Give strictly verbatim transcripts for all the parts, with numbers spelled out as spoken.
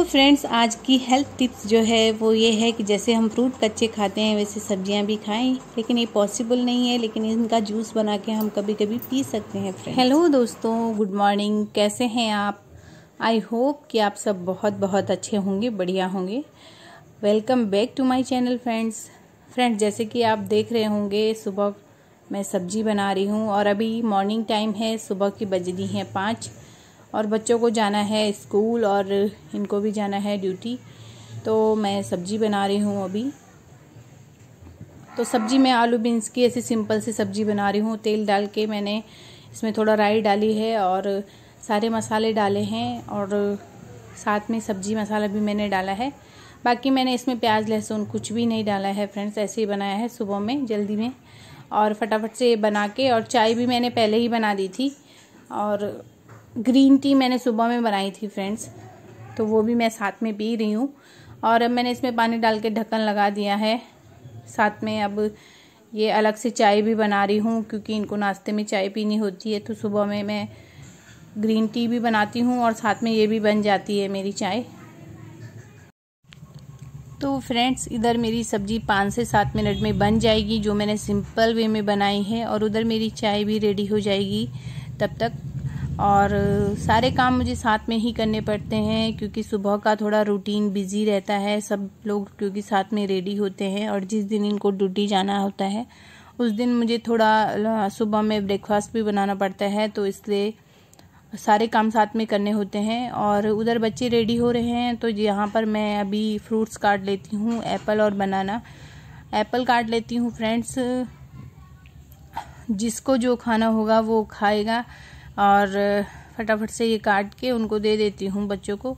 तो फ्रेंड्स, आज की हेल्थ टिप्स जो है वो ये है कि जैसे हम फ्रूट कच्चे खाते हैं वैसे सब्जियां भी खाएं, लेकिन ये पॉसिबल नहीं है, लेकिन इनका जूस बना के हम कभी कभी पी सकते हैं फ्रेंड्स। हेलो दोस्तों, गुड मॉर्निंग। कैसे हैं आप? आई होप कि आप सब बहुत बहुत अच्छे होंगे, बढ़िया होंगे। Welcome back to my channel friends. Friends, जैसे कि आप देख रहे होंगे, सुबह मैं सब्जी बना रही हूँ और अभी मॉर्निंग टाइम है, सुबह की बज रही हैं पाँच और बच्चों को जाना है स्कूल और इनको भी जाना है ड्यूटी। तो मैं सब्जी बना रही हूँ अभी। तो सब्जी में आलू बीन्स की ऐसी सिंपल सी सब्जी बना रही हूँ। तेल डाल के मैंने इसमें थोड़ा राई डाली है और सारे मसाले डाले हैं और साथ में सब्जी मसाला भी मैंने डाला है। बाकी मैंने इसमें प्याज लहसुन कुछ भी नहीं डाला है फ्रेंड्स, ऐसे ही बनाया है सुबह में जल्दी में और फटाफट से बना के। और चाय भी मैंने पहले ही बना दी थी और ग्रीन टी मैंने सुबह में बनाई थी फ्रेंड्स, तो वो भी मैं साथ में पी रही हूँ। और अब मैंने इसमें पानी डाल के ढक्कन लगा दिया है। साथ में अब ये अलग से चाय भी बना रही हूँ, क्योंकि इनको नाश्ते में चाय पीनी होती है। तो सुबह में मैं ग्रीन टी भी बनाती हूँ और साथ में ये भी बन जाती है मेरी चाय। तो फ्रेंड्स, इधर मेरी सब्जी पाँच से सात मिनट में बन जाएगी, जो मैंने सिंपल वे में बनाई है, और उधर मेरी चाय भी रेडी हो जाएगी तब तक। और सारे काम मुझे साथ में ही करने पड़ते हैं, क्योंकि सुबह का थोड़ा रूटीन बिजी रहता है। सब लोग क्योंकि साथ में रेडी होते हैं और जिस दिन इनको ड्यूटी जाना होता है उस दिन मुझे थोड़ा सुबह में ब्रेकफास्ट भी बनाना पड़ता है, तो इसलिए सारे काम साथ में करने होते हैं। और उधर बच्चे रेडी हो रहे हैं, तो यहाँ पर मैं अभी फ्रूट्स काट लेती हूँ, एप्पल और बनाना। एप्पल काट लेती हूँ फ्रेंड्स, जिसको जो खाना होगा वो खाएगा, और फटाफट से ये काट के उनको दे देती हूँ बच्चों को।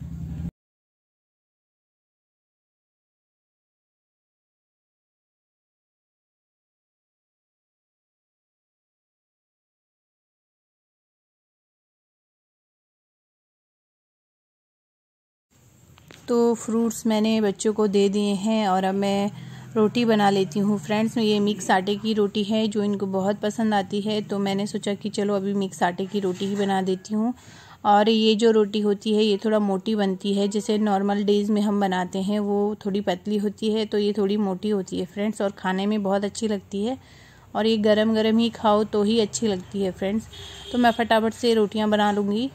तो फ्रूट्स मैंने बच्चों को दे दिए हैं और अब मैं रोटी बना लेती हूँ फ्रेंड्स। ये मिक्स आटे की रोटी है जो इनको बहुत पसंद आती है, तो मैंने सोचा कि चलो अभी मिक्स आटे की रोटी ही बना देती हूँ। और ये जो रोटी होती है ये थोड़ा मोटी बनती है, जैसे नॉर्मल डेज़ में हम बनाते हैं वो थोड़ी पतली होती है, तो ये थोड़ी मोटी होती है फ्रेंड्स, और खाने में बहुत अच्छी लगती है। और ये गरम गरम ही खाओ तो ही अच्छी लगती है फ्रेंड्स। तो मैं फटाफट से रोटियाँ बना लूँगी।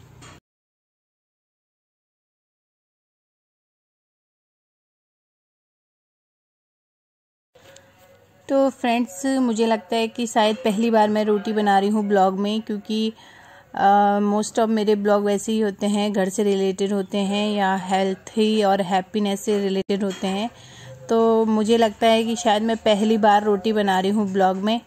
तो फ्रेंड्स, मुझे लगता है कि शायद पहली बार मैं रोटी बना रही हूँ ब्लॉग में, क्योंकि मोस्ट ऑफ मेरे ब्लॉग वैसे ही होते हैं, घर से रिलेटेड होते हैं या हेल्थी और हैप्पीनेस से रिलेटेड होते हैं। तो मुझे लगता है कि शायद मैं पहली बार रोटी बना रही हूँ ब्लॉग में।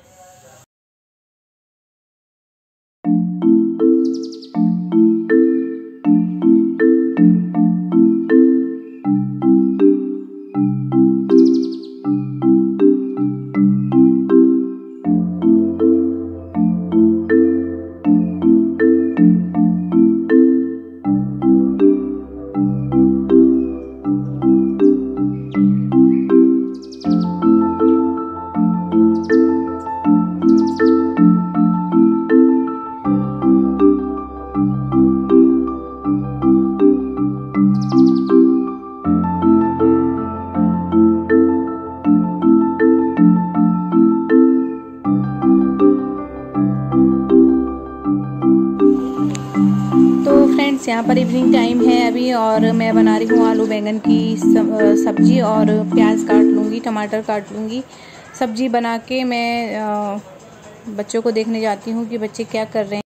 यहाँ पर इवनिंग टाइम है अभी और मैं बना रही हूँ आलू बैंगन की सब्जी, और प्याज काट लूँगी, टमाटर काट लूँगी। सब्जी बना के मैं बच्चों को देखने जाती हूँ कि बच्चे क्या कर रहे हैं।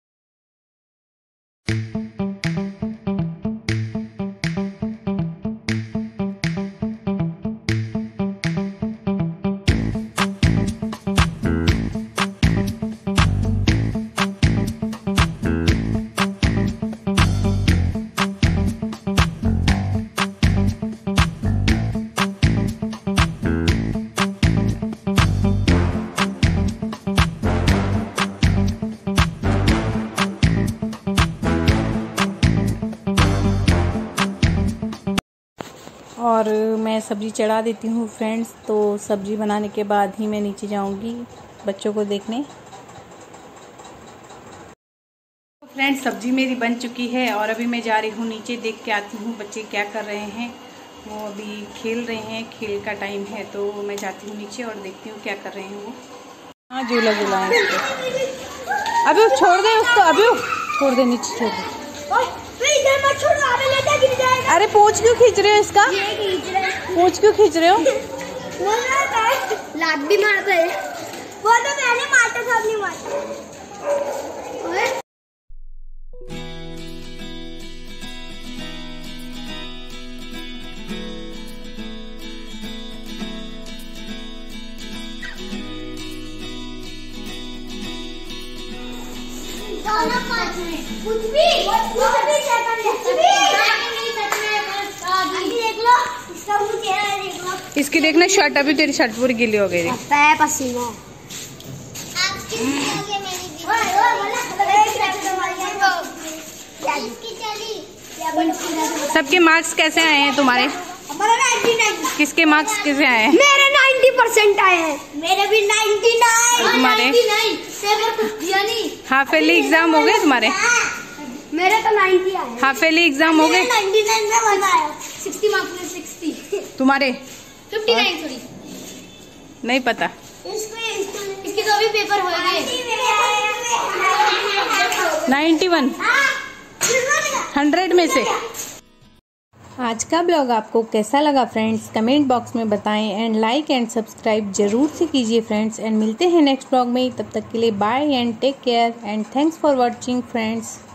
और मैं सब्ज़ी चढ़ा देती हूँ फ्रेंड्स। तो सब्ज़ी बनाने के बाद ही मैं नीचे जाऊँगी बच्चों को देखने। फ्रेंड्स सब्जी मेरी बन चुकी है और अभी मैं जा रही हूँ नीचे, देख के आती हूँ बच्चे क्या कर रहे हैं। वो अभी खेल रहे हैं, खेल का टाइम है, तो मैं जाती हूँ नीचे और देखती हूँ क्या कर रहे हैं वो। हाँ झूला झूला है उसको। अभी छोड़ दे उसको, अभी छोड़ दे, नीचे छोड़ दे। अरे पूंछ क्यों खींच रहे हो इसका? पूंछ क्यों खींच रहे हो? लात भी मारता है वो, तो मैंने मारता था, नहीं मारता। कुछ भी कुछ भी कुछ भी देख लो, इसका मुंह चेहरा देख लो। इसकी देखना शर्ट, अभी तेरी शर्ट पूरी गीली हो गई है पसीना। सबके मार्क्स कैसे आए हैं तुम्हारे? हमारा निन्यानवे। किसके मार्क्स कैसे आए हैं? मेरे नब्बे परसेंट आए हैं। मेरे भी निन्यानवे। तुम्हारे हाफ ईयरली एग्जाम हो गए तुम्हारे? मेरे तो नब्बे आए। हाफ ईयरली एग्जाम हो गए? निन्यानवे में बनाया। साठ मार्क्स में साठ। तुम्हारे उनसठ सॉरी नहीं पता। इसके तो अभी पेपर हो गए। इक्यानवे हंड्रेड में से। आज का ब्लॉग आपको कैसा लगा फ्रेंड्स, कमेंट बॉक्स में बताएं एंड लाइक एंड सब्सक्राइब जरूर से कीजिए फ्रेंड्स। एंड मिलते हैं नेक्स्ट ब्लॉग में, तब तक के लिए bye and take care and thanks for watching friends.